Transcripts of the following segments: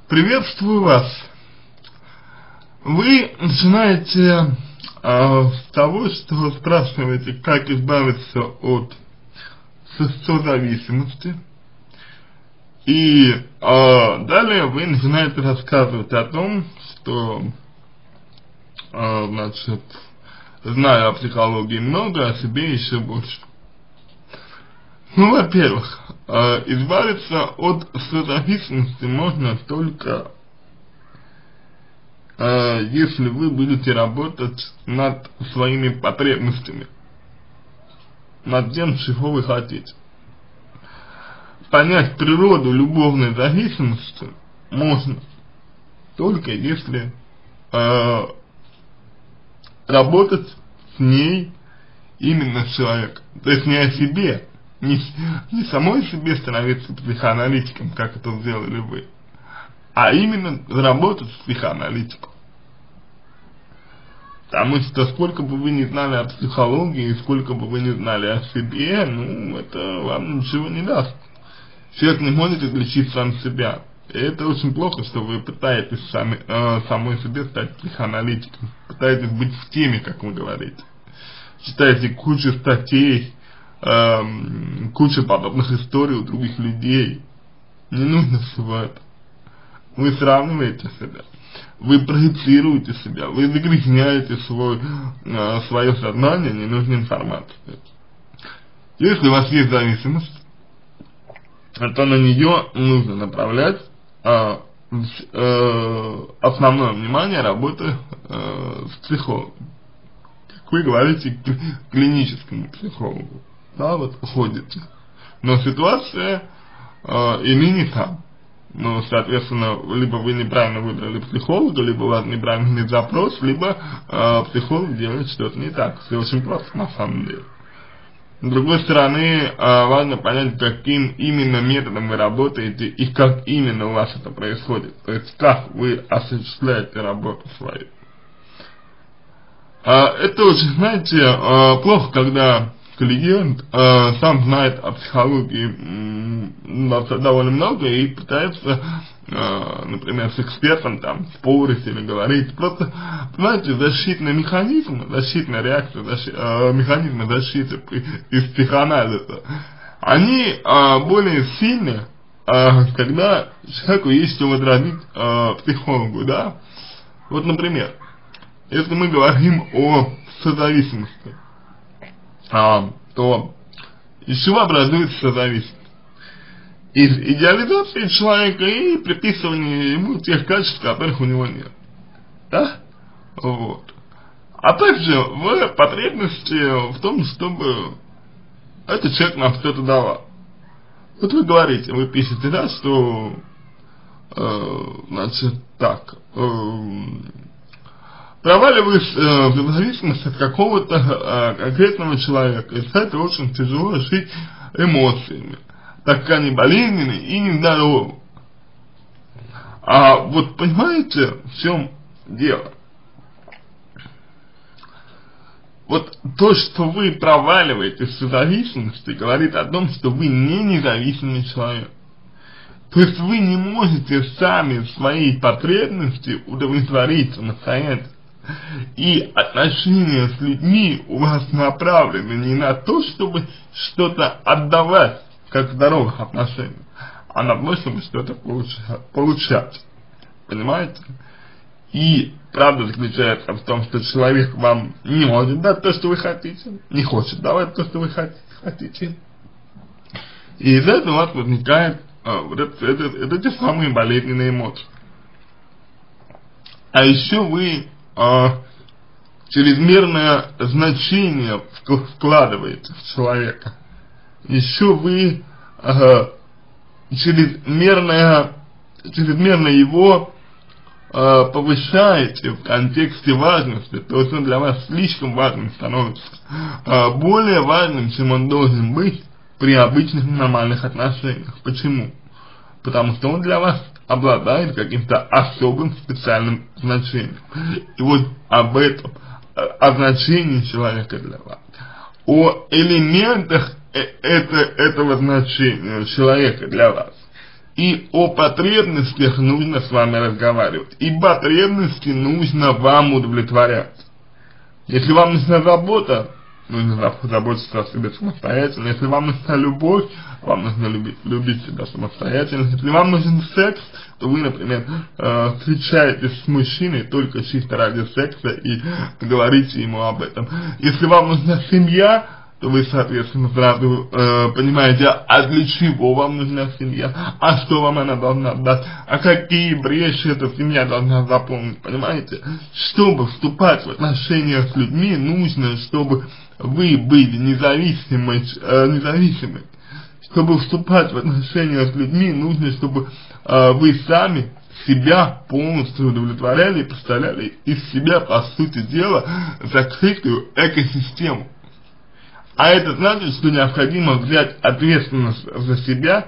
Приветствую вас. Вы начинаете с того, что спрашиваете, как избавиться от созависимости, и далее вы начинаете рассказывать о том, что, значит, знаю о психологии много, о себе еще больше. Ну, во-первых, избавиться от созависимости можно только если вы будете работать над своими потребностями, над тем, чего вы хотите. Понять природу любовной зависимости можно только если работать с ней именно с человеком. То есть не о себе, не самой себе становиться психоаналитиком, как это сделали вы, а именно работать с психоаналитиком. Потому что сколько бы вы не знали о психологии, сколько бы вы не знали о себе, ну, это вам ничего не даст. Человек не может излечить сам себя. И это очень плохо, что вы пытаетесь самой себе стать психоаналитиком. Пытаетесь быть в теме, как вы говорите. Читаете кучу статей, кучу подобных историй у других людей. Не нужно всего этого. Вы сравниваете себя, вы проецируете себя, вы загрязняете свое сознание ненужной информацией. Если у вас есть зависимость, то на нее нужно направлять основное внимание работы с психологом. Как вы говорите, к клиническому психологу. Да, вот ходите. Но ситуация или не там. Ну, соответственно, либо вы неправильно выбрали психолога, либо у вас неправильный запрос, либо психолог делает что-то не так. Все очень просто на самом деле. С другой стороны, важно понять, каким именно методом вы работаете и как именно у вас это происходит. То есть, как вы осуществляете работу свою. Это очень, знаете, плохо, когда клиент сам знает о психологии довольно много и пытается, например, с экспертом там спорить или говорить. Просто, понимаете, защитные механизмы, защитная реакция, механизмы защиты из психоанализа, они более сильны, когда человеку есть что возразить психологу, да. Вот, например, если мы говорим о созависимости, то из чего образуется созависимость? Из идеализации человека и приписывания ему тех качеств, которых у него нет. Да? Вот. А также в потребности в том, чтобы этот человек нам что-то давал. Вот вы говорите, вы пишете, да, что значит так, проваливаюсь в зависимости от какого-то конкретного человека. И с этого очень тяжело жить эмоциями, так как они болезненны и нездоровы. А вот понимаете, в чем дело? Вот то, что вы проваливаетесь в зависимости, говорит о том, что вы не независимый человек. То есть вы не можете сами свои потребности удовлетворить самостоятельно. И отношения с людьми у вас направлены не на то, чтобы что-то отдавать, как в здоровых отношениях, а на то, чтобы что-то получать. Понимаете? И правда заключается в том, что человек вам не может дать то, что вы хотите, не хочет давать то, что вы хотите. И из этого у вас возникает эти самые болезненные эмоции. А еще вы чрезмерное значение вкладываете в человека. Еще вы чрезмерно его повышаете в контексте важности, то есть он для вас слишком важным становится, более важным, чем он должен быть при обычных нормальных отношениях. Почему? Потому что он для вас обладает каким-то особым специальным значением. И вот об этом, о значении человека для вас, о элементах этого значения человека для вас, И о потребностях нужно с вами разговаривать. И потребности нужно вам удовлетворять. Если вам нужна забота, нужно заботиться о себе самостоятельно. Если вам нужна любовь, вам нужно любить себя самостоятельно. Если вам нужен секс, то вы, например, встречаетесь с мужчиной только чисто ради секса и говорите ему об этом. Если вам нужна семья, то вы, соответственно, сразу понимаете, а для чего вам нужна семья, а что вам она должна дать, а какие бреши эта семья должна заполнить, понимаете? Чтобы вступать в отношения с людьми, нужно, чтобы вы были независимы. Чтобы вступать в отношения с людьми, нужно, чтобы вы сами себя полностью удовлетворяли и представляли из себя, по сути дела, закрытую экосистему. А это значит, что необходимо взять ответственность за себя,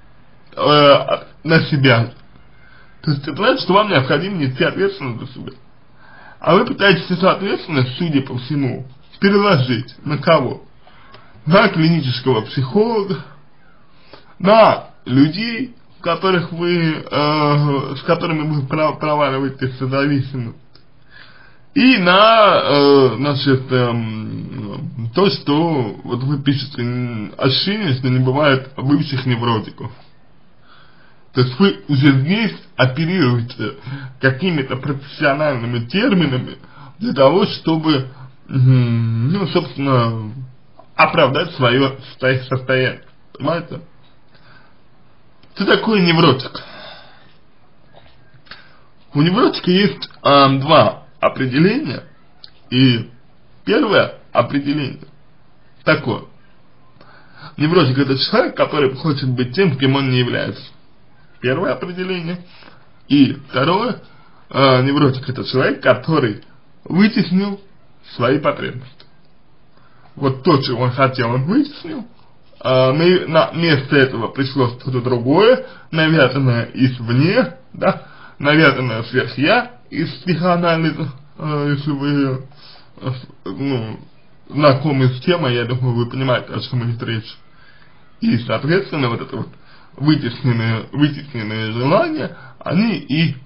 на себя. То есть это значит, что вам необходимо нести ответственность за себя. А вы пытаетесь эту ответственность, судя по всему, переложить на кого? На клинического психолога, на людей, с которыми вы проваливаетесь в зависимость. И на, значит, то, что вот вы пишете ощущение, что не бывает бывших невротиков. То есть вы уже здесь оперируете какими-то профессиональными терминами для того, чтобы, ну, собственно, оправдать свое состояние. Понимаете? Что такое невротик? У невротика есть два определение, и первое определение такое: невротик — это человек, который хочет быть тем, кем он не является. Первое определение. И второе: невротик — это человек, который вытеснил свои потребности. Вот то, чего он хотел, он вытеснил. На место этого пришло что-то другое, навязанное извне, да, навязанное сверх-я из психоанализа, если вы, ну, знакомы с темой, я думаю, вы понимаете, о чем идет речь. И, соответственно, вот это вот вытесненные желания, они и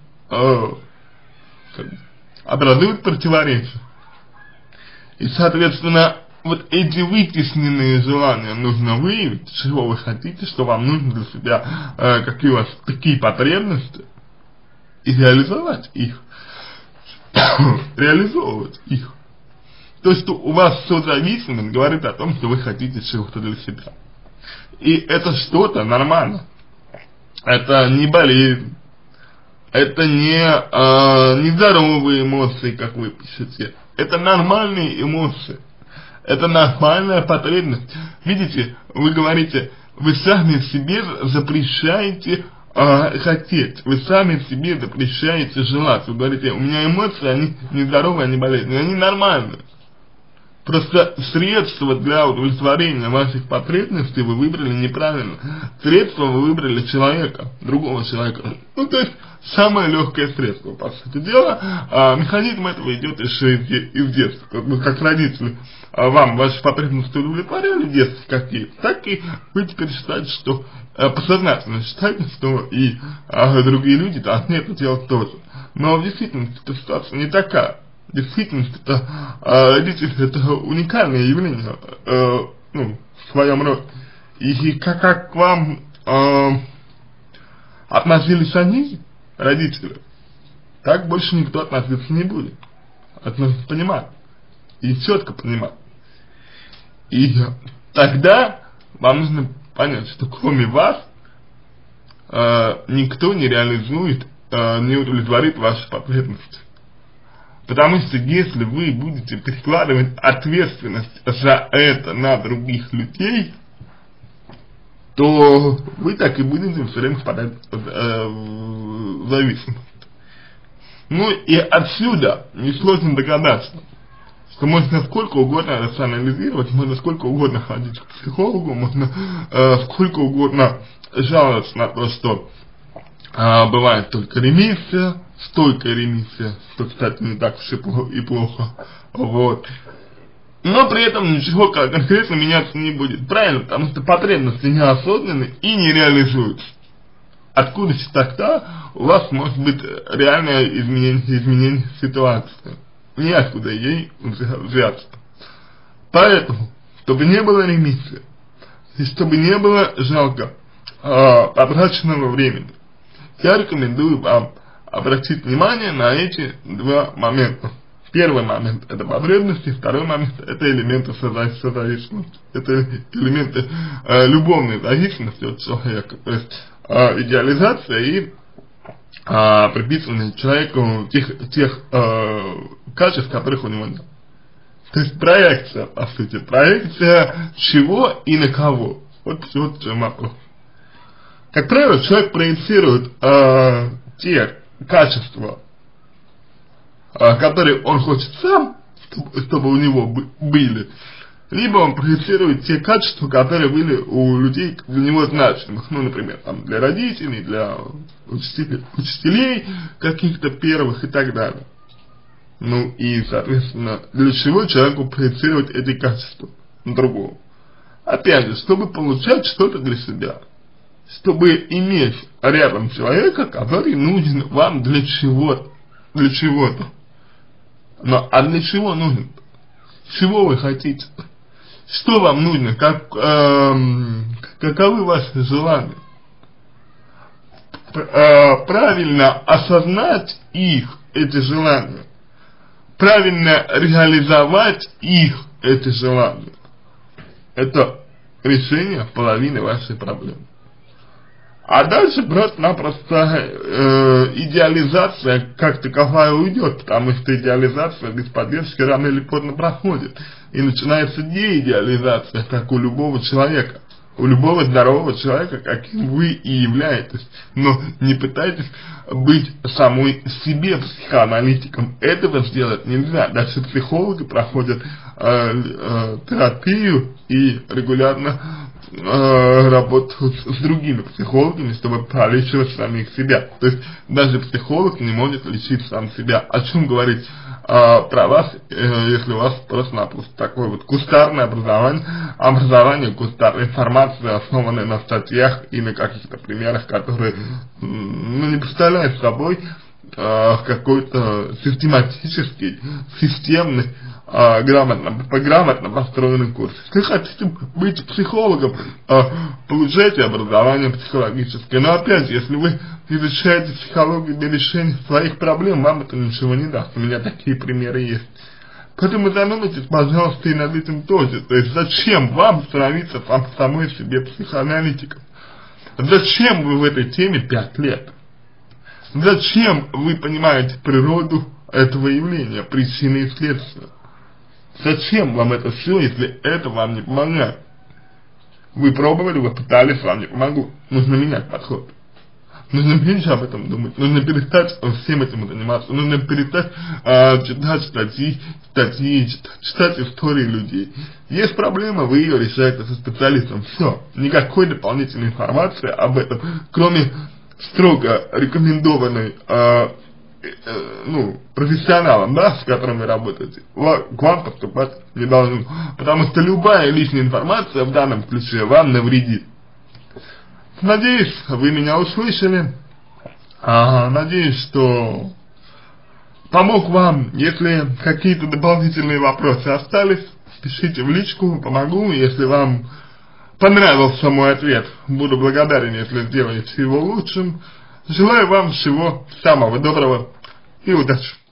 образуют противоречия. И, соответственно, вот эти вытесненные желания нужно выявить, чего вы хотите, что вам нужно для себя, какие у вас такие потребности, и реализовать их. Реализовывать их. То, что у вас созависимость, говорит о том, что вы хотите чего-то для себя. И это что-то нормально. Это не болезнь. Это не нездоровые эмоции, как вы пишете. Это нормальные эмоции. Это нормальная потребность. Видите, вы говорите, вы сами себе запрещаете хотеть, вы сами себе запрещаете желать. Вы говорите, у меня эмоции, они нездоровые, они болезненные, они нормальные. Просто средства для удовлетворения ваших потребностей вы выбрали неправильно. Средства вы выбрали человека, другого человека. Ну, то есть, самое легкое средство, по сути дела. Механизм этого идет еще из детства. Как родители вам ваши потребности удовлетворяли в детстве какие-то, так и вы теперь считаете, что подсознательно считаете, что и другие люди должны это делать тоже. Но в действительности эта ситуация не такая. В действительности это уникальное явление, ну, в своем роде. И как к вам относились они, родители, так больше никто относиться не будет. Это нужно понимать. И четко понимать. И тогда вам нужно понять, что кроме вас никто не реализует, не удовлетворит ваши потребности. Потому что если вы будете перекладывать ответственность за это на других людей, то вы так и будете все время впадать в зависимость. Ну и отсюда несложно догадаться, что можно сколько угодно рационализировать, можно сколько угодно ходить к психологу, можно сколько угодно жаловаться на то, что бывает только ремиссия, стойкая ремиссия, что, кстати, не так все и плохо, вот. Но при этом ничего конкретно меняться не будет, правильно, потому что потребности неосознанны и не реализуются. откуда тогда у вас может быть реальное изменение ситуации? Неоткуда ей взяться. Поэтому, чтобы не было ремиссии, и чтобы не было жалко потраченного времени, я рекомендую вам обратить внимание на эти два момента. Первый момент — это потребности, второй момент — это элементы созависимости, это элементы любовной зависимости от человека, то есть идеализация и приписывание человеку тех качеств, которых у него нет. То есть проекция, по сути, проекция чего и на кого. Вот всего в чем вопрос. Как правило, человек проецирует те качества, которые он хочет сам, чтобы у него были, либо он проецирует те качества, которые были у людей для него значимых, ну, например, там, для родителей, для учителей каких-то первых и так далее. Ну и, соответственно, для чего человеку проецировать эти качества на другого? Опять же, чтобы получать что-то для себя, чтобы иметь рядом человека, который нужен вам для чего-то, Но а для чего нужен? Чего вы хотите? Что вам нужно? Каковы ваши желания? Правильно осознать их, эти желания. Правильно реализовать их, эти желания. Это решение половины вашей проблемы. А дальше просто-напросто идеализация как таковая уйдет, потому что идеализация без поддержки рано или поздно проходит. И начинается деидеализация, как у любого человека. У любого здорового человека, каким вы и являетесь. Но не пытайтесь быть самой себе психоаналитиком. Этого сделать нельзя. Даже психологи проходят терапию и регулярно работают с другими психологами, чтобы пролечивать самих себя. То есть даже психолог не может лечить сам себя. О чем говорить про вас, если у вас просто-напросто такое вот кустарное образование, кустарная информация, основанная на статьях и на каких-то примерах, которые не представляют собой какой-то систематический, системный, грамотно построенный курс. Если хотите быть психологом, получайте образование психологическое. Но опять же, если вы изучаете психологию для решения своих проблем, вам это ничего не даст. У меня такие примеры есть. Поэтому задумайтесь, пожалуйста, и над этим тоже. То есть зачем вам становиться самой себе психоаналитиком? Зачем вы в этой теме 5 лет? Зачем вы понимаете природу этого явления, причины и следствия? Зачем вам это все, если это вам не помогает? Вы пробовали, вы пытались, вам не помогло. Нужно менять подход. Нужно меньше об этом думать. Нужно перестать всем этим заниматься. Нужно перестать читать статьи, читать истории людей. Есть проблема, вы ее решаете со специалистом. Все. Никакой дополнительной информации об этом, кроме строго рекомендованной профессионалам, да, с которыми вы работаете, к вам поступать не должны. Потому что любая лишняя информация в данном ключе вам навредит. Надеюсь, вы меня услышали. Надеюсь, что помог вам. Если какие-то дополнительные вопросы остались, пишите в личку, помогу. Если вам понравился мой ответ, буду благодарен, если сделаете его лучшим. Желаю вам всего самого доброго и удачи.